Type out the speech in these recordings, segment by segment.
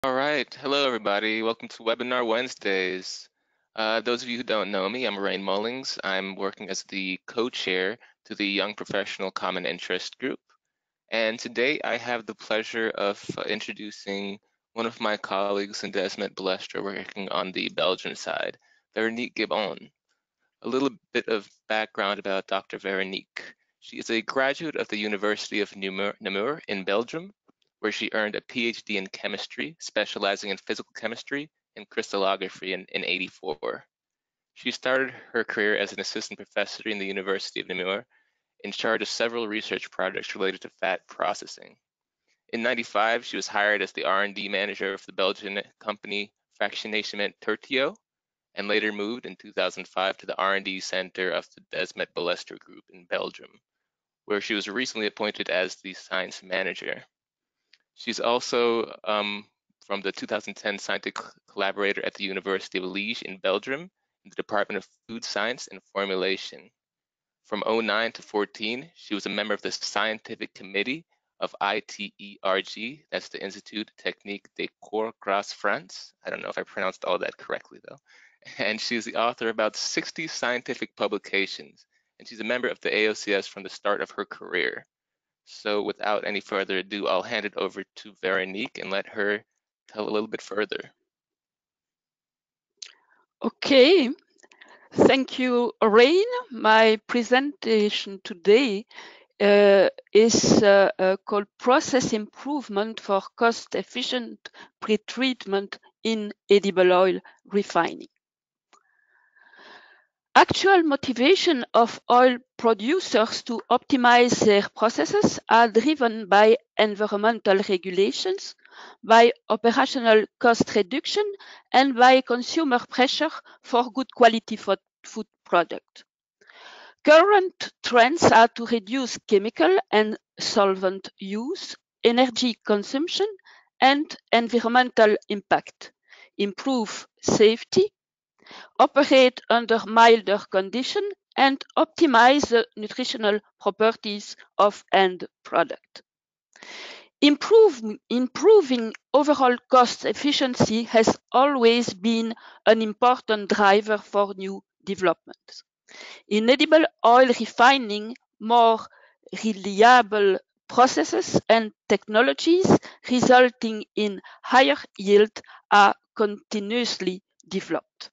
All right. Hello, everybody. Welcome to Webinar Wednesdays. Those of you who don't know me, I'm Rain Mullings. I'm working as the co-chair to the Young Professional Common Interest Group. And today I have the pleasure of introducing one of my colleagues in Desmet Balestra working on the Belgian side, Veronique Gibbon. A little bit of background about Dr. Veronique. She is a graduate of the University of Namur in Belgium, where she earned a PhD in chemistry, specializing in physical chemistry and crystallography in 1984. She started her career as an assistant professor in the University of Namur, in charge of several research projects related to fat processing. In 1995, she was hired as the R&D manager of the Belgian company Fractionation Tertio, and later moved in 2005 to the R&D center of the Desmet Balestra Group in Belgium, where she was recently appointed as the science manager. She's also from the 2010 scientific collaborator at the University of Liège in Belgium in the Department of Food Science and Formulation. From 2009 to 2014, she was a member of the scientific committee of ITERG, that's the Institut Technique des Corps Gras France. I don't know if I pronounced all that correctly though. And she's the author of about 60 scientific publications, and she's a member of the AOCS from the start of her career. So without any further ado, I'll hand it over to Veronique and let her tell a little bit further. Okay, thank you, Rain. My presentation today is called Process Improvement for Cost-Efficient Pretreatment in Edible Oil Refining. Actual motivation of oil producers to optimize their processes are driven by environmental regulations, by operational cost reduction, and by consumer pressure for good quality food product. Current trends are to reduce chemical and solvent use, energy consumption, and environmental impact, improve safety, operate under milder conditions, and optimize the nutritional properties of end product. Improving overall cost efficiency has always been an important driver for new developments. In edible oil refining, more reliable processes and technologies resulting in higher yield are continuously developed.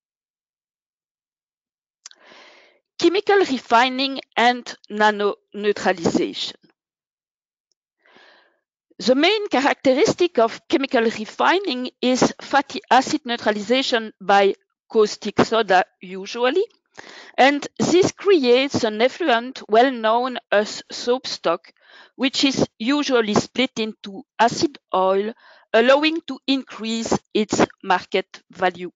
Chemical refining and nano-neutralization. The main characteristic of chemical refining is fatty acid neutralization by caustic soda usually, and this creates an effluent well known as soap stock, which is usually split into acid oil, allowing to increase its market value.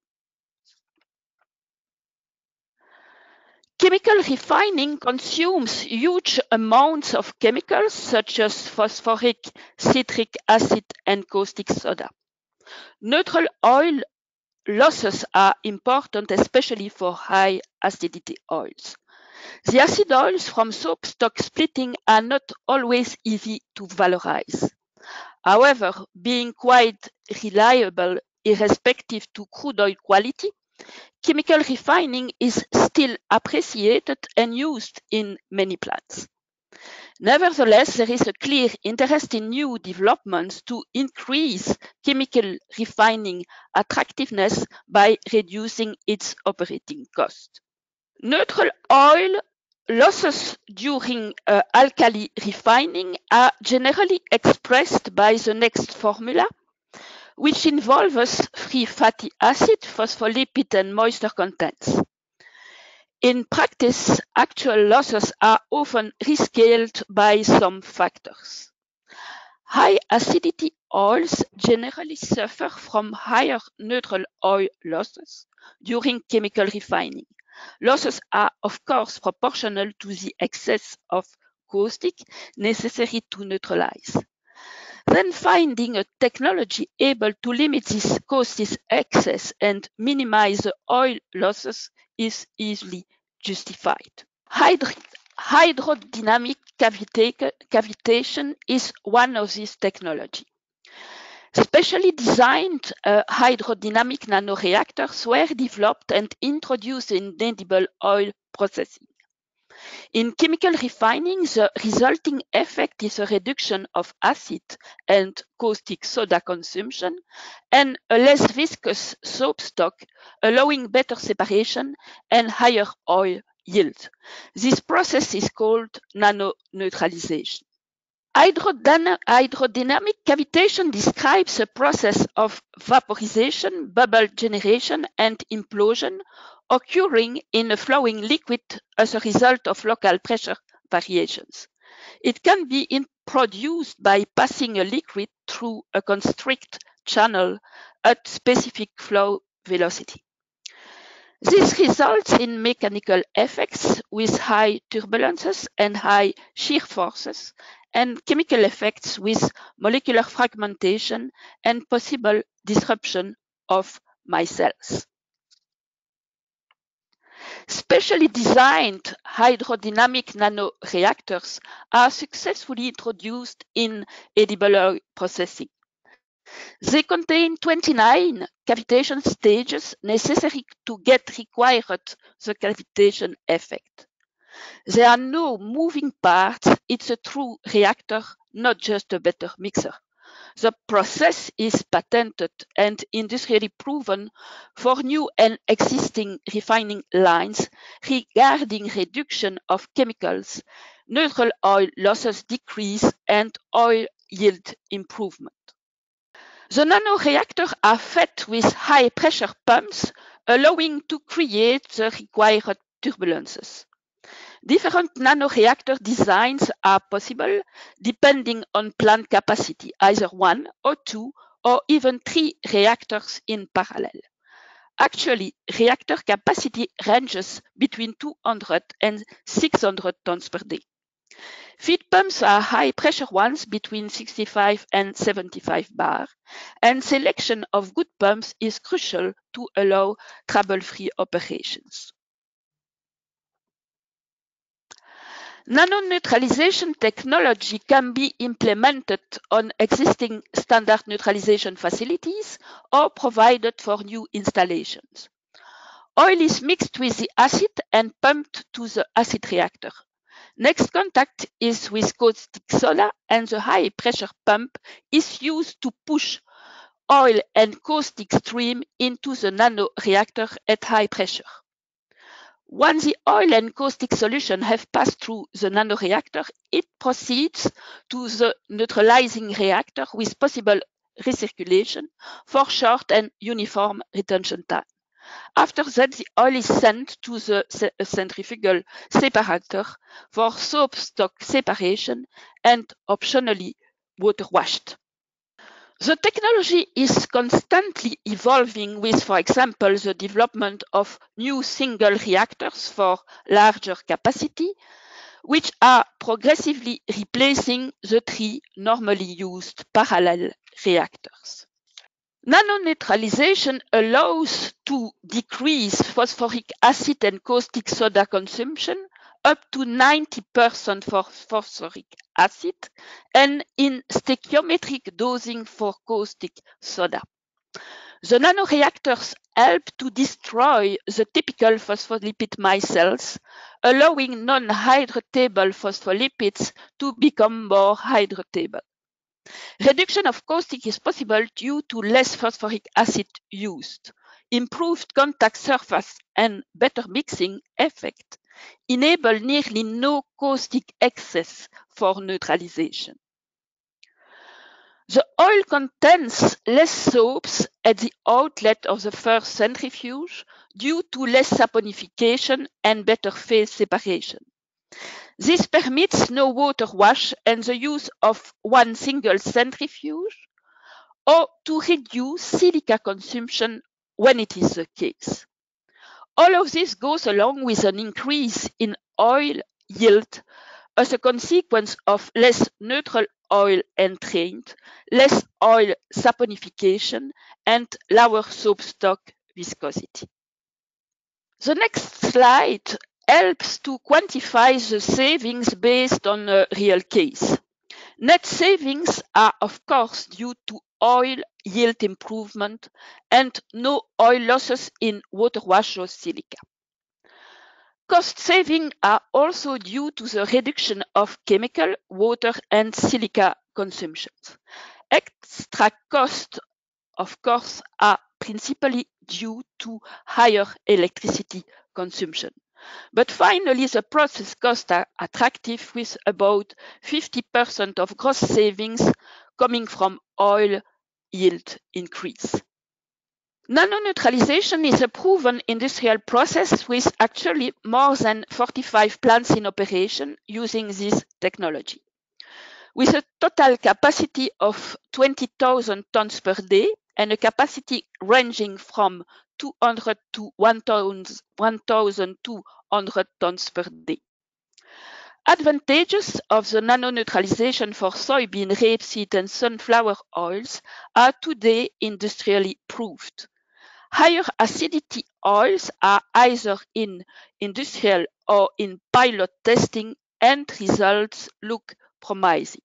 Chemical refining consumes huge amounts of chemicals such as phosphoric, citric acid, and caustic soda. Neutral oil losses are important, especially for high acidity oils. The acid oils from soap stock splitting are not always easy to valorize. However, being quite reliable irrespective to crude oil quality, chemical refining is still appreciated and used in many plants. Nevertheless, there is a clear interest in new developments to increase chemical refining attractiveness by reducing its operating cost. Neutral oil losses during alkali refining are generally expressed by the next formula, which involves free fatty acid, phospholipid, and moisture contents. In practice, actual losses are often rescaled by some factors. High acidity oils generally suffer from higher neutral oil losses during chemical refining. Losses are, of course, proportional to the excess of caustic necessary to neutralize. Then finding a technology able to limit this caustic excess and minimize the oil losses is easily justified. Hydrodynamic cavitation is one of these technologies. Specially designed hydrodynamic nanoreactors were developed and introduced in edible oil processing. In chemical refining, the resulting effect is a reduction of acid and caustic soda consumption and a less viscous soap stock, allowing better separation and higher oil yield. This process is called nanoneutralization. Hydrodynamic cavitation describes a process of vaporization, bubble generation, and implosion occurring in a flowing liquid as a result of local pressure variations. It can be produced by passing a liquid through a constricted channel at specific flow velocity. This results in mechanical effects with high turbulences and high shear forces, and chemical effects with molecular fragmentation and possible disruption of micelles. Specially designed hydrodynamic nanoreactors are successfully introduced in edible oil processing. They contain 29 cavitation stages necessary to get required the cavitation effect. There are no moving parts. It's a true reactor, not just a better mixer. The process is patented and industrially proven for new and existing refining lines regarding reduction of chemicals, neutral oil losses decrease, and oil yield improvement. The nanoreactors are fed with high-pressure pumps, allowing to create the required turbulences. Different nanoreactor designs are possible depending on plant capacity, either 1 or 2 or even 3 reactors in parallel. Actually, reactor capacity ranges between 200 and 600 tons per day. Feed pumps are high-pressure ones between 65 and 75 bar, and selection of good pumps is crucial to allow trouble-free operations. Nanoneutralization technology can be implemented on existing standard neutralization facilities or provided for new installations. Oil is mixed with the acid and pumped to the acid reactor. Next contact is with caustic soda, and the high pressure pump is used to push oil and caustic stream into the nanoreactor at high pressure. Once the oil and caustic solution have passed through the nanoreactor, it proceeds to the neutralizing reactor with possible recirculation for short and uniform retention time. After that, the oil is sent to the centrifugal separator for soap stock separation and optionally water washed. The technology is constantly evolving with, for example, the development of new single reactors for larger capacity, which are progressively replacing the 3 normally used parallel reactors. Nanoneutralization allows to decrease phosphoric acid and caustic soda consumption up to 90% for phosphoric acid and in stoichiometric dosing for caustic soda. The nanoreactors help to destroy the typical phospholipid micelles, allowing non-hydratable phospholipids to become more hydratable. Reduction of caustic is possible due to less phosphoric acid used. Improved contact surface and better mixing effect enable nearly no caustic excess for neutralization. The oil contains less soaps at the outlet of the first centrifuge due to less saponification and better phase separation. This permits no water wash and the use of one single centrifuge, or to reduce silica consumption when it is the case. All of this goes along with an increase in oil yield as a consequence of less neutral oil entrained, less oil saponification, and lower soap stock viscosity. The next slide helps to quantify the savings based on a real case. Net savings are, of course, due to oil yield improvement and no oil losses in water wash or silica. Cost savings are also due to the reduction of chemical, water, and silica consumptions. Extra costs, of course, are principally due to higher electricity consumption. But finally, the process costs are attractive, with about 50% of gross savings coming from oil yield increase. Nano-neutralization is a proven industrial process with actually more than 45 plants in operation using this technology. With a total capacity of 20,000 tons per day and a capacity ranging from 200 to 1,200 tons per day. Advantages of the nano-neutralization for soybean, rapeseed, and sunflower oils are today industrially proved. Higher acidity oils are either in industrial or in pilot testing, and results look promising.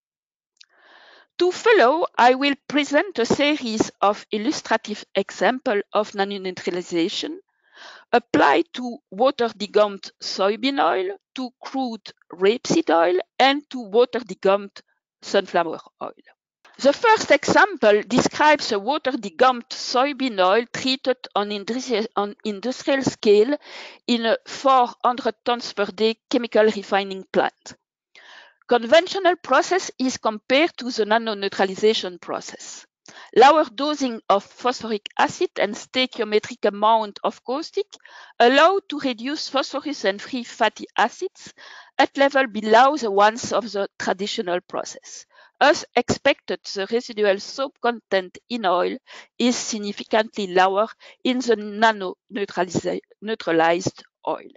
To follow, I will present a series of illustrative examples of nano-neutralization applied to water degummed soybean oil, to crude rapeseed oil, and to water degummed sunflower oil. The first example describes a water degummed soybean oil treated on industrial scale in a 400 tons per day chemical refining plant. Conventional process is compared to the nano-neutralization process. Lower dosing of phosphoric acid and stoichiometric amount of caustic allow to reduce phosphorus and free fatty acids at level below the ones of the traditional process. As expected, the residual soap content in oil is significantly lower in the nano-neutralized oil.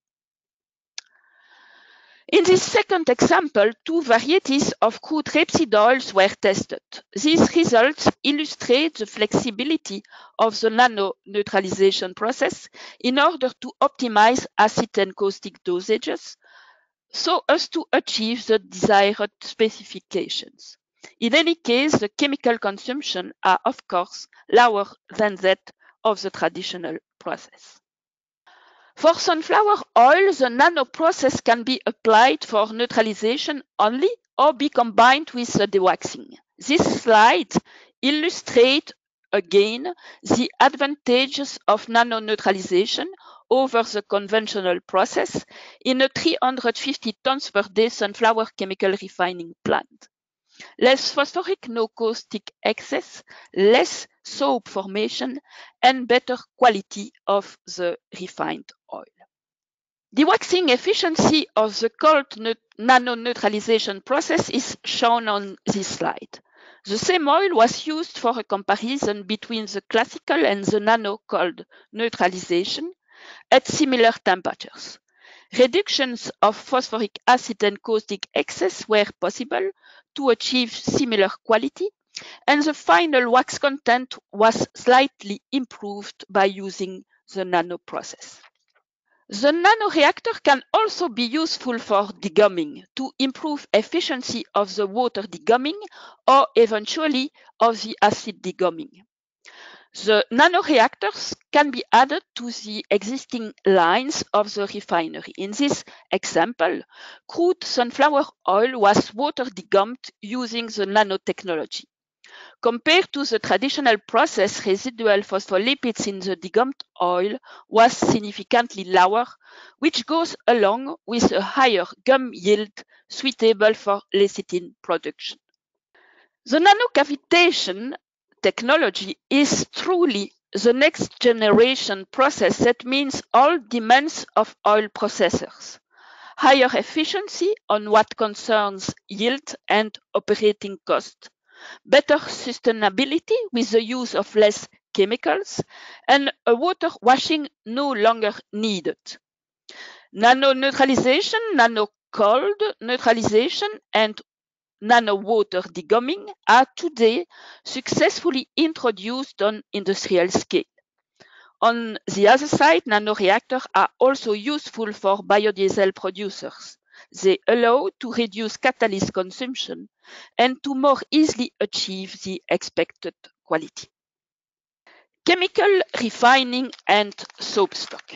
In this second example, two varieties of crude rapeseed oils were tested. These results illustrate the flexibility of the nano-neutralization process in order to optimize acid and caustic dosages so as to achieve the desired specifications. In any case, the chemical consumption are of course lower than that of the traditional process. For sunflower oil, the nano process can be applied for neutralization only or be combined with the dewaxing. This slide illustrates again the advantages of nano neutralization over the conventional process in a 350 tons per day sunflower chemical refining plant. Less phosphoric, no caustic excess, less soap formation, and better quality of the refined oil. Dewaxing efficiency of the cold nano-neutralization process is shown on this slide. The same oil was used for a comparison between the classical and the nano-cold neutralization at similar temperatures. Reductions of phosphoric acid and caustic excess were possible to achieve similar quality, and the final wax content was slightly improved by using the nano process. The nanoreactor can also be useful for degumming to improve efficiency of the water degumming or eventually of the acid degumming. The nanoreactors can be added to the existing lines of the refinery. In this example, crude sunflower oil was water degummed using the nanotechnology. Compared to the traditional process, residual phospholipids in the degummed oil was significantly lower, which goes along with a higher gum yield suitable for lecithin production. The nanocavitation technology is truly the next generation process that meets all demands of oil processors. Higher efficiency on what concerns yield and operating cost, better sustainability with the use of less chemicals, and a water washing no longer needed. Nano-neutralization, nano-cold neutralization, and nano-water degumming are today successfully introduced on industrial scale. On the other side, nanoreactors are also useful for biodiesel producers. They allow to reduce catalyst consumption and to more easily achieve the expected quality. Chemical refining and soap stock.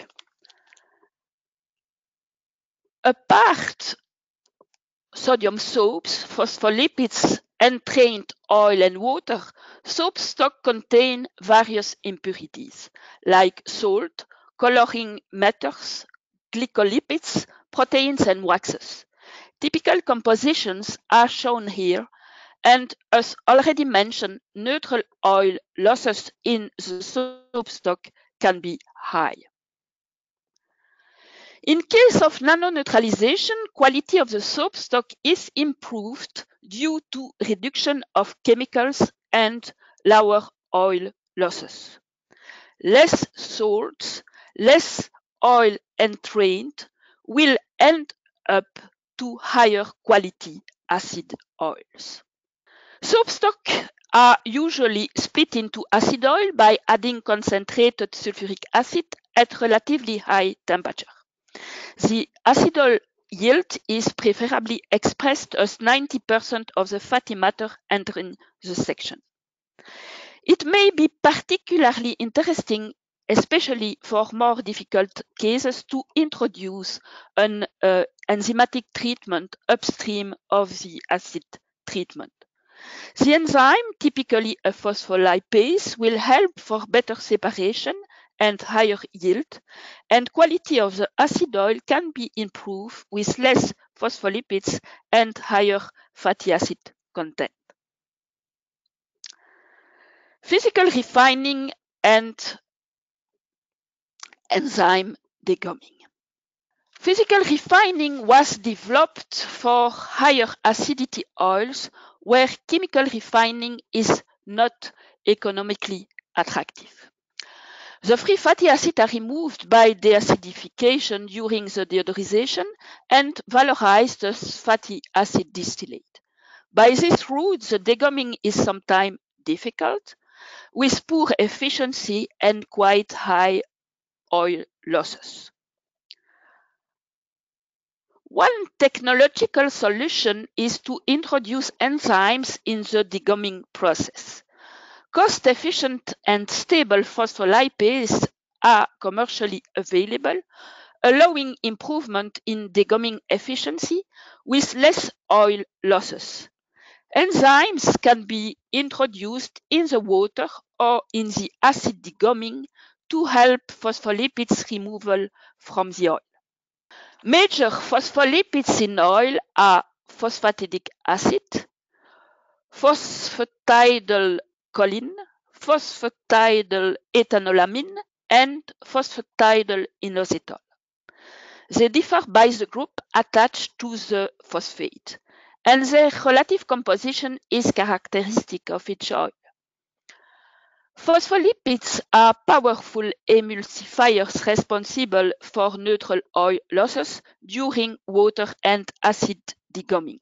Apart sodium soaps, phospholipids, entrained oil and water, soap stock contain various impurities like salt, coloring matters, glycolipids, proteins and waxes. Typical compositions are shown here, and as already mentioned, neutral oil losses in the soap stock can be high. In case of nano-neutralization, quality of the soap stock is improved due to reduction of chemicals and lower oil losses. Less salts, less oil entrained will end up to higher quality acid oils. Soap stock are usually split into acid oil by adding concentrated sulfuric acid at relatively high temperature. The acid oil yield is preferably expressed as 90% of the fatty matter entering the section. It may be particularly interesting, especially for more difficult cases, to introduce an enzymatic treatment upstream of the acid treatment. The enzyme, typically a phospholipase, will help for better separation and higher yield, and quality of the acid oil can be improved with less phospholipids and higher fatty acid content. Physical refining and enzyme degumming. Physical refining was developed for higher acidity oils where chemical refining is not economically attractive. The free fatty acids are removed by deacidification during the deodorization and valorized as fatty acid distillate. By this route, the degumming is sometimes difficult, with poor efficiency and quite high oil losses. One technological solution is to introduce enzymes in the degumming process. Cost-efficient and stable phospholipases are commercially available, allowing improvement in degumming efficiency with less oil losses. Enzymes can be introduced in the water or in the acid degumming to help phospholipids removal from the oil. Major phospholipids in oil are phosphatidic acid, phosphatidylcholine, phosphatidyl ethanolamine, and phosphatidylinositol. They differ by the group attached to the phosphate, and their relative composition is characteristic of each oil. Phospholipids are powerful emulsifiers responsible for neutral oil losses during water and acid degumming.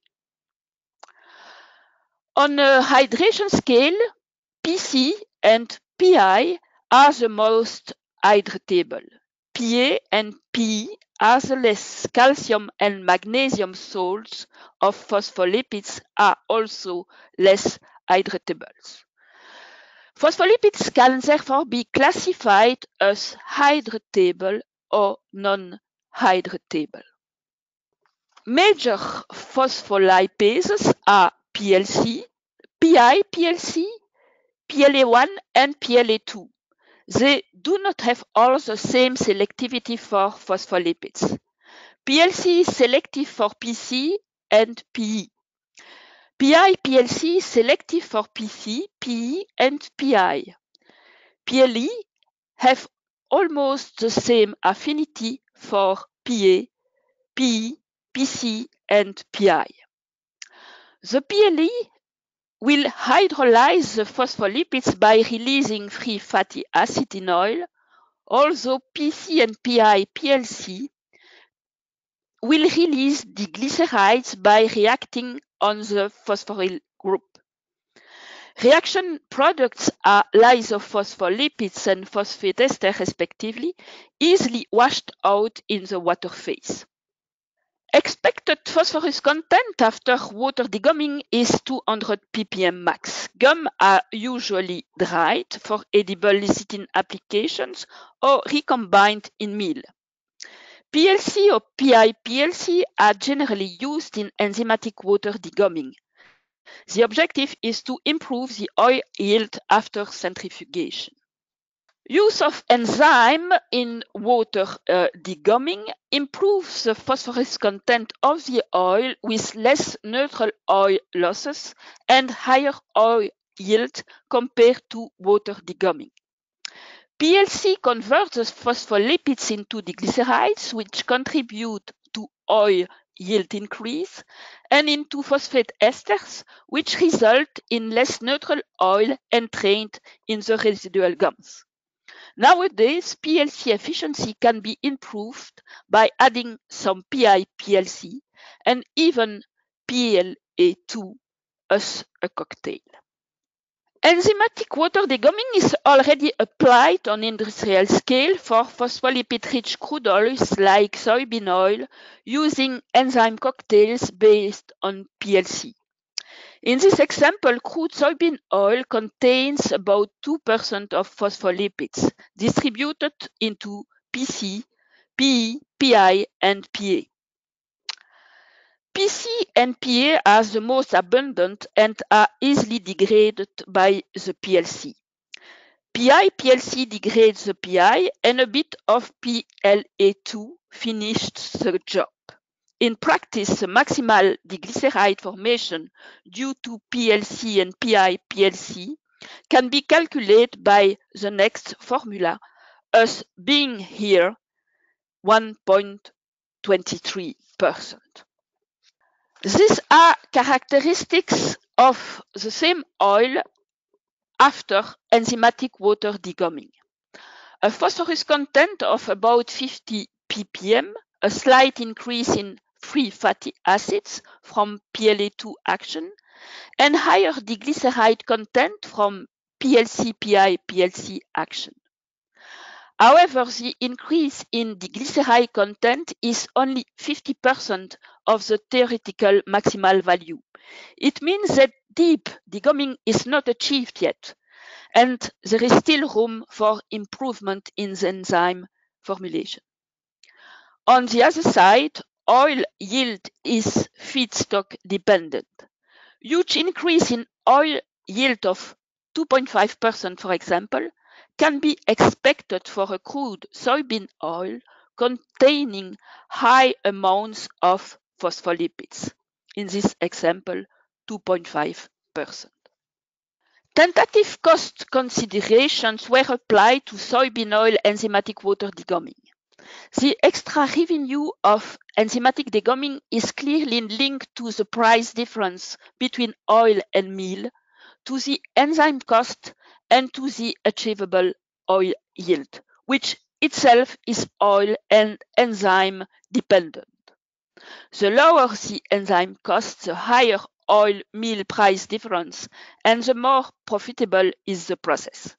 On a hydration scale, PC and PI are the most hydratable. PA and PE are the less calcium and magnesium salts of phospholipids are also less hydratable. Phospholipids can therefore be classified as hydratable or non-hydratable. Major phospholipases are PLC, PI-PLC, PLA1 and PLA2. They do not have all the same selectivity for phospholipids. PLC is selective for PC and PE. PI-PLC is selective for PC, PE and PI. PLE have almost the same affinity for PA, PE, PC and PI. The PLE will hydrolyze the phospholipids by releasing free fatty acid in oil, although PC and PI-PLC will release diglycerides by reacting on the phosphoryl group. Reaction products are lysophospholipids and phosphate ester respectively, easily washed out in the water phase. Expected phosphorus content after water degumming is 200 ppm max. Gum are usually dried for edible lecithin applications or recombined in meal. PLC or PI-PLC are generally used in enzymatic water degumming. The objective is to improve the oil yield after centrifugation. Use of enzyme in water degumming improves the phosphorus content of the oil with less neutral oil losses and higher oil yield compared to water degumming. PLC converts the phospholipids into diglycerides, which contribute to oil yield increase, and into phosphate esters, which result in less neutral oil entrained in the residual gums. Nowadays, PLC efficiency can be improved by adding some PI-PLC and even PLA2 as a cocktail. Enzymatic water degumming is already applied on industrial scale for phospholipid-rich crude oils like soybean oil using enzyme cocktails based on PLC. In this example, crude soybean oil contains about 2% of phospholipids distributed into PC, PE, PI, and PA. PC and PA are the most abundant and are easily degraded by the PLC. PI-PLC degrades the PI and a bit of PLA2 finished the job. In practice, the maximal diglyceride formation due to PLC and PI-PLC can be calculated by the next formula as being here 1.23%. These are characteristics of the same oil after enzymatic water degumming. A phosphorus content of about 50 ppm, a slight increase in free fatty acids from PLA2 action, and higher diglyceride content from PLC-PI-PLC action. However, the increase in diglyceride content is only 50% of the theoretical maximal value. It means that deep degumming is not achieved yet, and there is still room for improvement in the enzyme formulation. On the other side, oil yield is feedstock dependent. Huge increase in oil yield of 2.5%, for example, can be expected for a crude soybean oil containing high amounts of phospholipids. In this example, 2.5%. Tentative cost considerations were applied to soybean oil enzymatic water degumming. The extra revenue of enzymatic degumming is clearly linked to the price difference between oil and meal, to the enzyme cost, and to the achievable oil yield, which itself is oil and enzyme dependent. The lower the enzyme cost, the higher oil-meal price difference, and the more profitable is the process.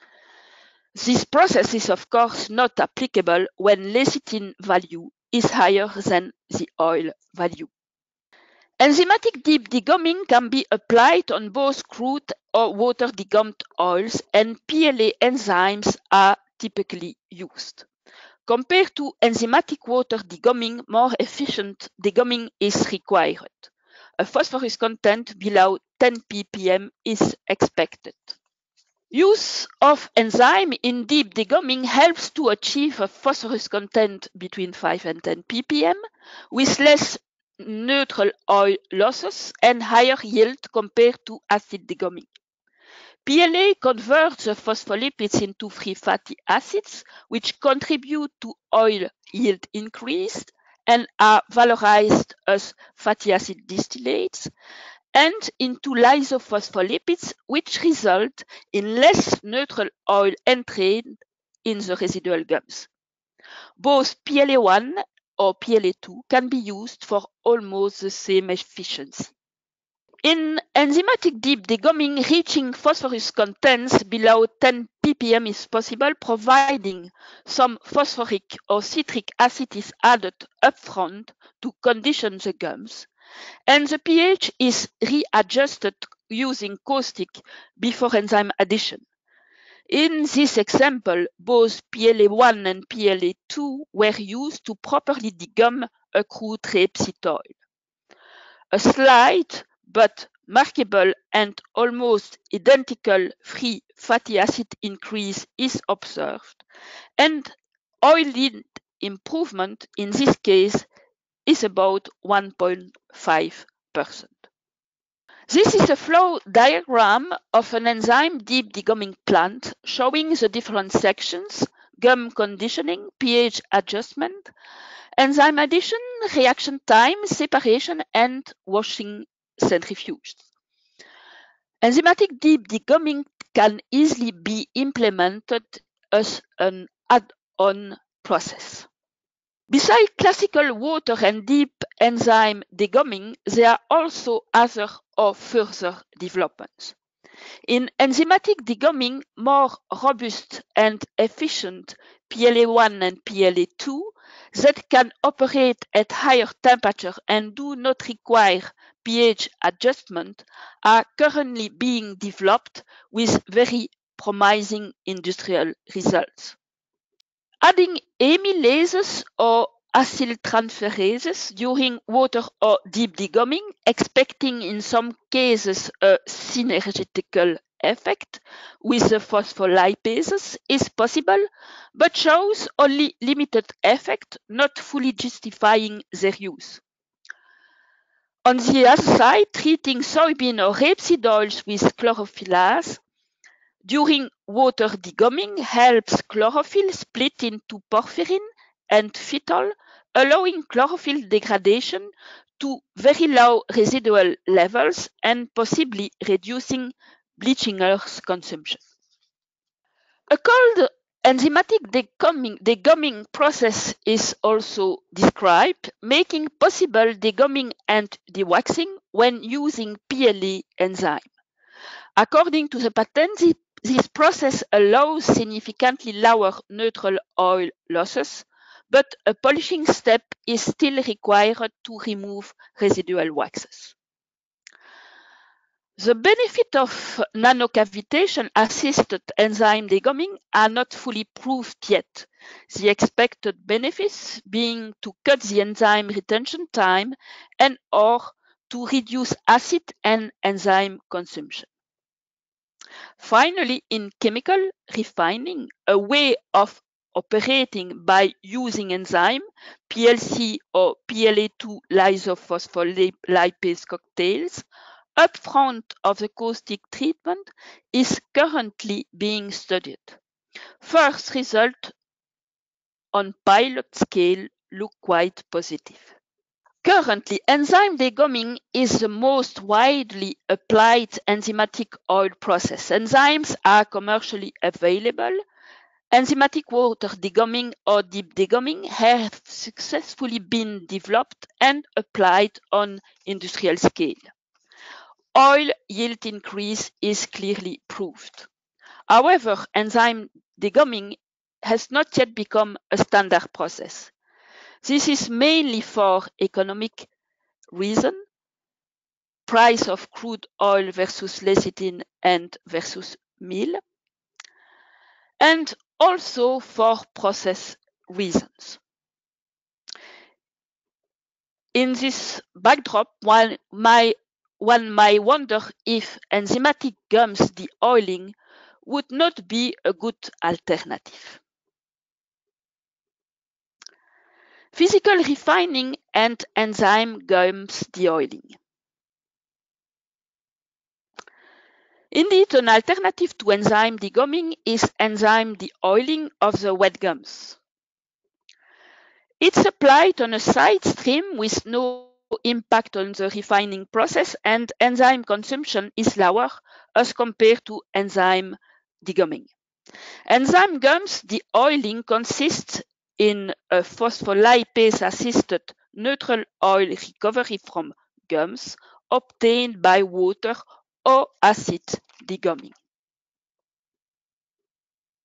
This process is of course not applicable when lecithin value is higher than the oil value. Enzymatic deep degumming can be applied on both crude or water degummed oils, and PLA enzymes are typically used. Compared to enzymatic water degumming, more efficient degumming is required. A phosphorus content below 10 ppm is expected. Use of enzyme in deep degumming helps to achieve a phosphorus content between 5 and 10 ppm with less neutral oil losses and higher yield compared to acid degumming. PLA converts the phospholipids into free fatty acids, which contribute to oil yield increase and are valorized as fatty acid distillates, and into lysophospholipids, which result in less neutral oil entrained in the residual gums. Both PLA1 or PLA2 can be used for almost the same efficiency. In enzymatic deep degumming, reaching phosphorus contents below 10 ppm ppm is possible providing some phosphoric or citric acid is added upfront to condition the gums, and the pH is readjusted using caustic before enzyme addition. In this example, both PLA1 and PLA2 were used to properly degum a crude rapeseed oil. A slight but markable and almost identical free fatty acid increase is observed, and oil yield improvement in this case is about 1.5%. This is a flow diagram of an enzyme deep degumming plant showing the different sections: gum conditioning, pH adjustment, enzyme addition, reaction time, separation, and washing centrifuge. Enzymatic deep degumming can easily be implemented as an add-on process. Besides classical water and deep enzyme degumming, there are also other or further developments. In enzymatic degumming, more robust and efficient PLA1 and PLA2 that can operate at higher temperature and do not require pH adjustment are currently being developed with very promising industrial results. Adding amylases or acyltransferases during water or deep degumming, expecting in some cases a synergetical effect with the phospholipases, is possible, but shows only limited effect, not fully justifying their use. On the other side, treating soybean or rapeseed oils with chlorophyllase during water degumming helps chlorophyll split into porphyrin and phytol, allowing chlorophyll degradation to very low residual levels and possibly reducing bleaching earth consumption. A cold enzymatic degumming process is also described, making possible degumming and dewaxing when using PLA enzyme. According to the patent, this process allows significantly lower neutral oil losses, but a polishing step is still required to remove residual waxes. The benefits of nanocavitation-assisted enzyme degumming are not fully proved yet, the expected benefits being to cut the enzyme retention time and/or to reduce acid and enzyme consumption. Finally, in chemical refining, a way of operating by using enzyme, PLC or PLA2 lysophospholipase cocktails, upfront of the caustic treatment is currently being studied. First result on pilot scale look quite positive. Currently, enzyme degumming is the most widely applied enzymatic oil process. Enzymes are commercially available. Enzymatic water degumming or deep degumming have successfully been developed and applied on industrial scale. Oil yield increase is clearly proved. However, enzyme degumming has not yet become a standard process. This is mainly for economic reason, price of crude oil versus lecithin and versus meal, and also for process reasons. In this backdrop, one might wonder if enzymatic gums de-oiling would not be a good alternative. Physical refining and enzyme gums de-oiling. Indeed, an alternative to enzyme degumming is enzyme de-oiling of the wet gums. It's applied on a side stream with no impact on the refining process, and enzyme consumption is lower as compared to enzyme degumming. Enzyme gums de-oiling consists in a phospholipase-assisted neutral oil recovery from gums obtained by water or acid degumming.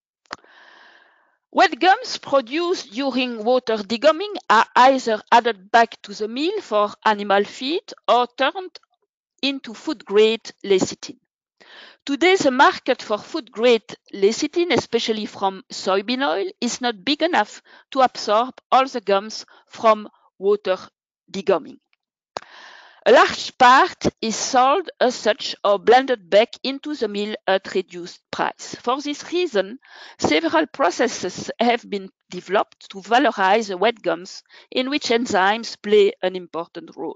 Wet gums produced during water degumming are either added back to the meal for animal feed or turned into food-grade lecithin. Today, the market for food-grade lecithin, especially from soybean oil, is not big enough to absorb all the gums from water degumming. A large part is sold as such or blended back into the meal at reduced price. For this reason, several processes have been developed to valorize the wet gums in which enzymes play an important role.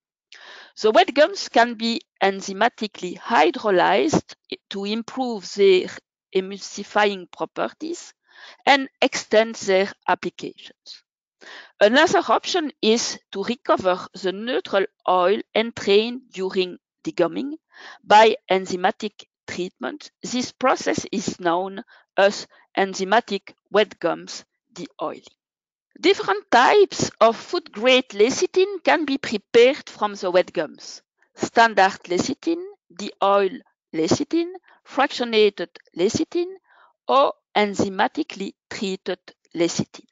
The wet gums can be enzymatically hydrolyzed to improve their emulsifying properties and extend their applications. Another option is to recover the neutral oil entrained during degumming by enzymatic treatment. This process is known as enzymatic wet gums deoiling. Different types of food-grade lecithin can be prepared from the wet gums. Standard lecithin, deoil lecithin, fractionated lecithin, or enzymatically treated lecithin.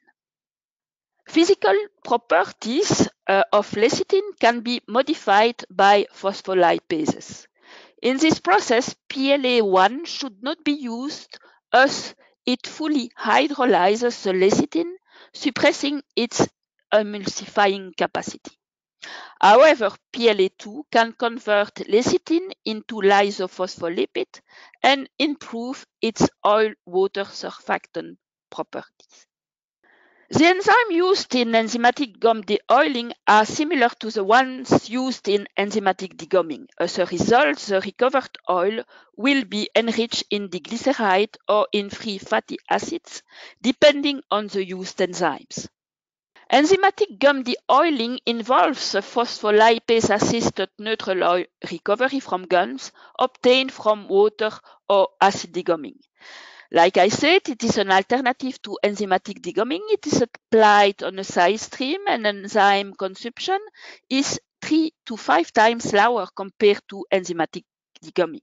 Physical properties of lecithin can be modified by phospholipases. In this process, PLA1 should not be used as it fully hydrolyzes the lecithin, suppressing its emulsifying capacity. However, PLA2 can convert lecithin into lysophospholipid and improve its oil-water surfactant properties. The enzymes used in enzymatic gum deoiling are similar to the ones used in enzymatic degumming. As a result, the recovered oil will be enriched in diglyceride or in free fatty acids, depending on the used enzymes. Enzymatic gum deoiling involves a phospholipase-assisted neutral oil recovery from gums obtained from water or acid degumming. Like I said, it is an alternative to enzymatic degumming. It is applied on a side stream and enzyme consumption is 3 to 5 times lower compared to enzymatic degumming.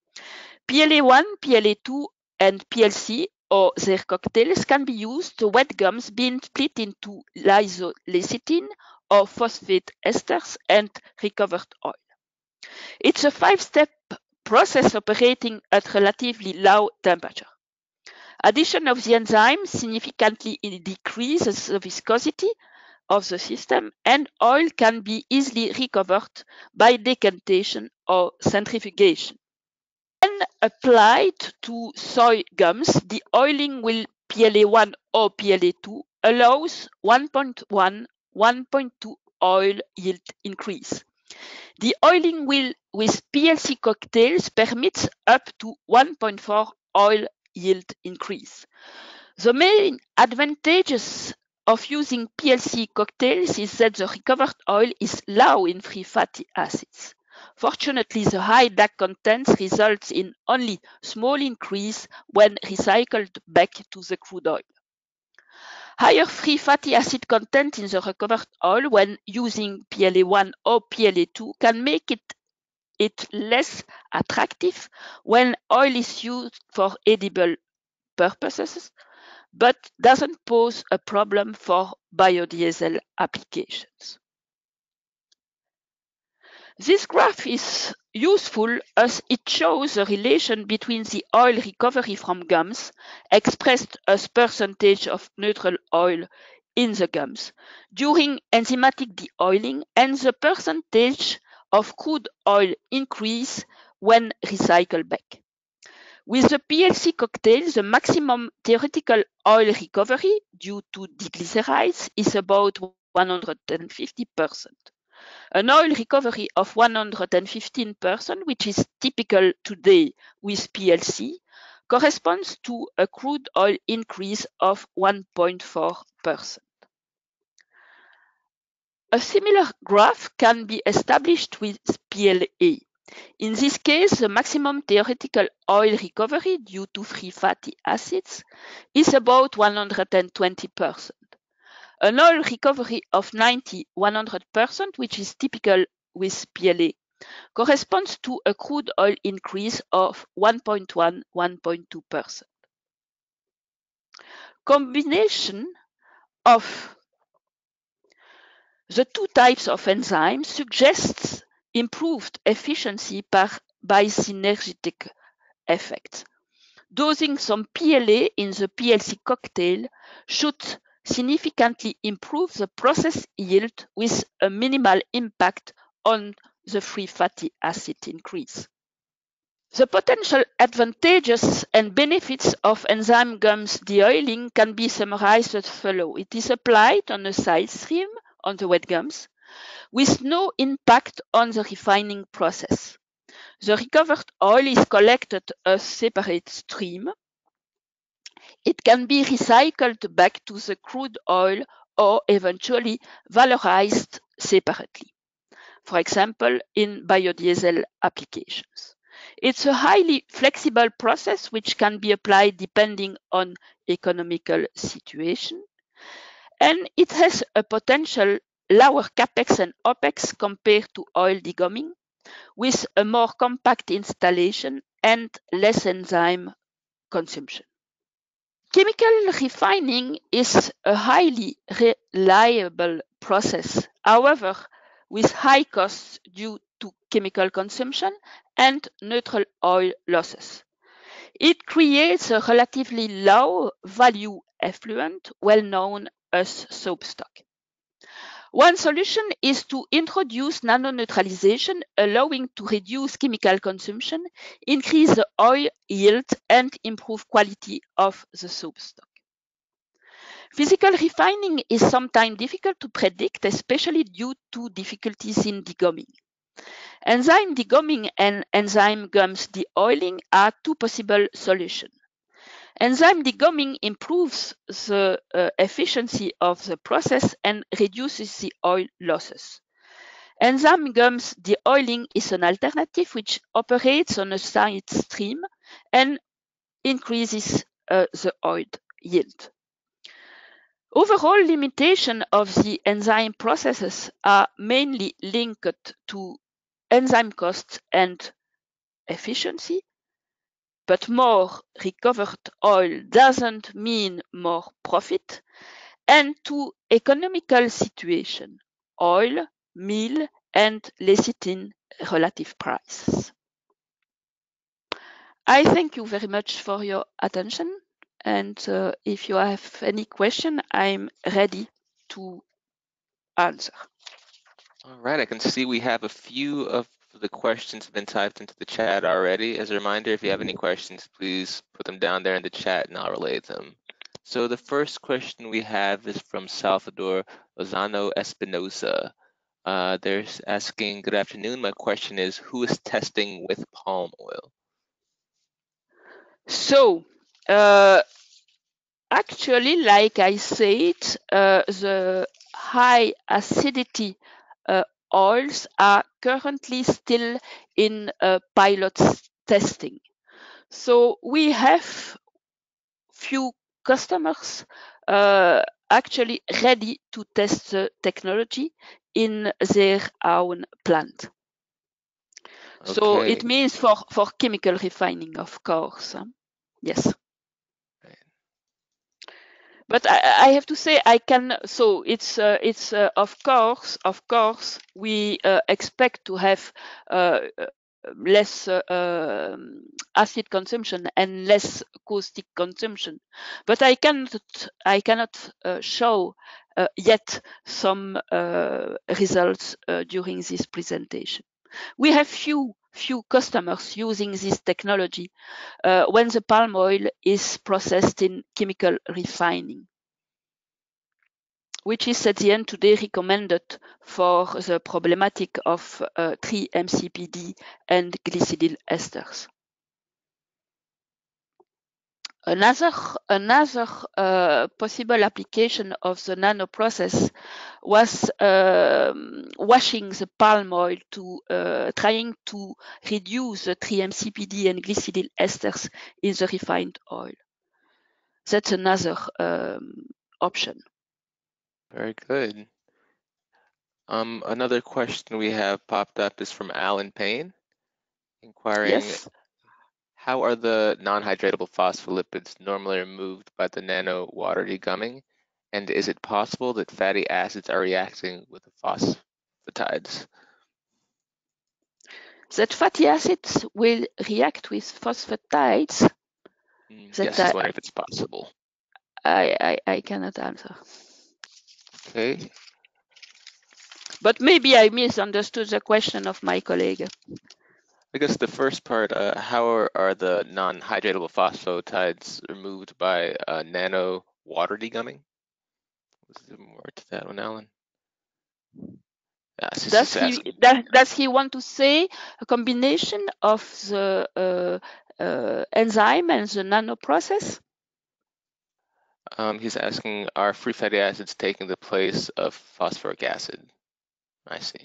PLA1, PLA2, and PLC or their cocktails can be used to wet gums being split into lysolecithin or phosphate esters and recovered oil. It's a 5-step process operating at relatively low temperature. Addition of the enzyme significantly decreases the viscosity of the system, and oil can be easily recovered by decantation or centrifugation. When applied to soy gums, the oiling with PLA1 or PLA2 allows 1.1-1.2 oil yield increase. The oiling with PLC cocktails permits up to 1.4 oil yield increase. The main advantages of using PLC cocktails is that the recovered oil is low in free fatty acids. Fortunately, the high DAC content results in only small increase when recycled back to the crude oil. Higher free fatty acid content in the recovered oil when using PLA1 or PLA2 can make it less attractive when oil is used for edible purposes, but doesn't pose a problem for biodiesel applications. This graph is useful as it shows the relation between the oil recovery from gums, expressed as percentage of neutral oil in the gums, during enzymatic deoiling, and the percentage of crude oil increase when recycled back. With the PLC cocktail, the maximum theoretical oil recovery due to diglycerides is about 150%. An oil recovery of 115%, which is typical today with PLC, corresponds to a crude oil increase of 1.4%. A similar graph can be established with PLA. In this case, the maximum theoretical oil recovery due to free fatty acids is about 120%. An oil recovery of 90-100%, which is typical with PLA, corresponds to a crude oil increase of 1.1-1.2%. Combination of the two types of enzymes suggests improved efficiency by synergetic effects. Dosing some PLA in the PLC cocktail should significantly improve the process yield with a minimal impact on the free fatty acid increase. The potential advantages and benefits of enzyme gums deoiling can be summarized as follows. It is applied on a side stream on the wet gums with no impact on the refining process. The recovered oil is collected as separate stream. It can be recycled back to the crude oil or eventually valorized separately, for example, in biodiesel applications. It's a highly flexible process which can be applied depending on economical situation, and it has a potential lower capex and opex compared to oil degumming, with a more compact installation and less enzyme consumption. Chemical refining is a highly reliable process, however, with high costs due to chemical consumption and neutral oil losses. It creates a relatively low value effluent, well known as soap stock. One solution is to introduce nano-neutralization, allowing to reduce chemical consumption, increase the oil yield, and improve quality of the soap stock. Physical refining is sometimes difficult to predict, especially due to difficulties in degumming. Enzyme degumming and enzyme gums deoiling are two possible solutions. Enzyme degumming improves the efficiency of the process and reduces the oil losses. Enzyme gums deoiling is an alternative which operates on a side stream and increases the oil yield. Overall limitation of the enzyme processes are mainly linked to enzyme costs and efficiency, but more recovered oil doesn't mean more profit, and to economical situation, oil, meal, and lecithin relative prices. I thank you very much for your attention, and if you have any question, I'm ready to answer. All right, I can see we have a few of the questions have been typed into the chat already. As a reminder, if you have any questions, please put them down there in the chat and I'll relay them. So the first question we have is from Salvador Lozano Espinosa. They're asking, good afternoon. My question is, who is testing with palm oil? So, actually, like I said, the high acidity oils are currently still in pilot testing. So we have few customers actually ready to test the technology in their own plant. Okay. So it means for chemical refining, of course. Yes. But I have to say I can. So it's of course we expect to have less acid consumption and less caustic consumption, but I cannot show yet some results during this presentation. We have few customers using this technology when the palm oil is processed in chemical refining, which is at the end today recommended for the problematic of 3-MCPD and glycidyl esters. Another possible application of the nano process was washing the palm oil to trying to reduce the 3-MCPD and glycidyl esters in the refined oil. That's another option. Very good. Another question we have popped up is from Alan Payne, inquiring, yes, how are the non-hydratable phospholipids normally removed by the nano water degumming? And is it possible that fatty acids are reacting with the phosphatides? That fatty acids will react with phosphatides. Yes, just wondering if it's possible. I cannot answer. Okay. But maybe I misunderstood the question of my colleague. I guess the first part, how are the non-hydratable phosphatides removed by nano water degumming? Was there more to that one, Alan? Does he want to say a combination of the enzyme and the nano process? He's asking, are free fatty acids taking the place of phosphoric acid? I see.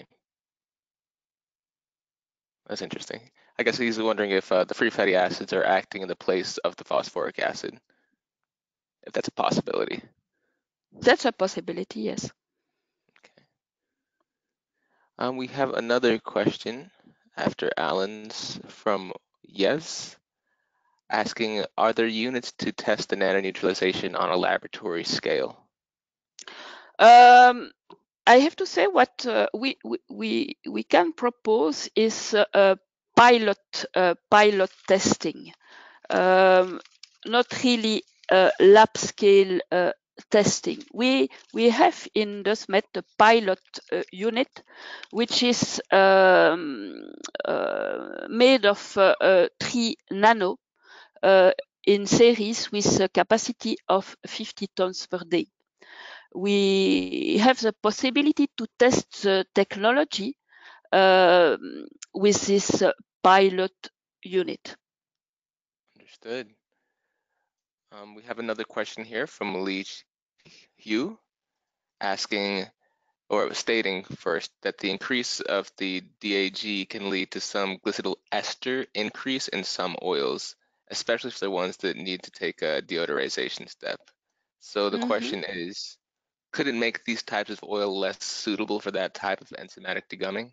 That's interesting. I guess he's wondering if the free fatty acids are acting in the place of the phosphoric acid, if that's a possibility. That's a possibility, yes. Okay. We have another question after Alan's from Yes, asking, are there units to test the nanoneutralization on a laboratory scale? I have to say what we can propose is a pilot testing, not really lab scale testing. We have in DOSMET a pilot unit which is made of 3 nano in series with a capacity of 50 tons per day. We have the possibility to test the technology with this pilot unit. Understood. We have another question here from Lee Hugh, asking or stating first that the increase of the DAG can lead to some glycidyl ester increase in some oils, especially for the ones that need to take a deodorization step. So the question is, could it make these types of oil less suitable for that type of enzymatic degumming?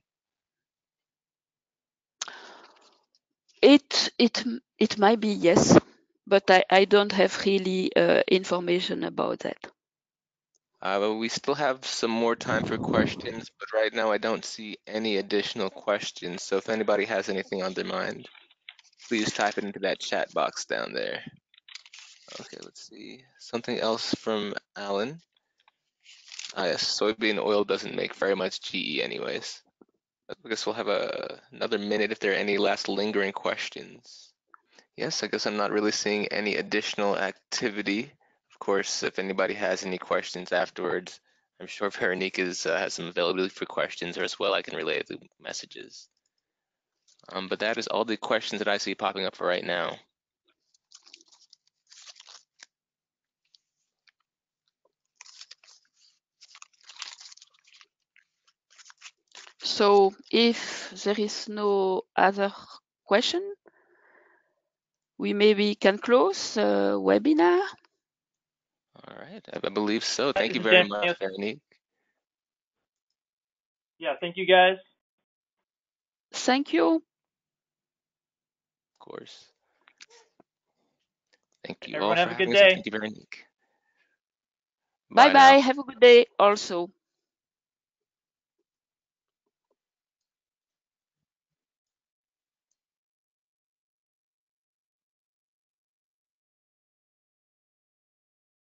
It might be yes, but I don't have really information about that. But we still have some more time for questions, but right now I don't see any additional questions. So if anybody has anything on their mind, please type it into that chat box down there. Okay, let's see. Something else from Alan. Yes, soybean oil doesn't make very much GE anyways. I guess we'll have another minute if there are any last lingering questions. Yes, I guess I'm not really seeing any additional activity. Of course, if anybody has any questions afterwards, I'm sure Veronique has some availability for questions, or as well I can relay the messages. But that is all the questions that I see popping up for right now. So if there is no other question, we maybe can close the webinar. All right, I believe so. Thank you very much, Veronique. Yeah, thank you guys. Thank you. Of course. Thank you Everyone all have for a good having us. day. Thank you, Veronique. Bye Bye now. bye. Have a good day also.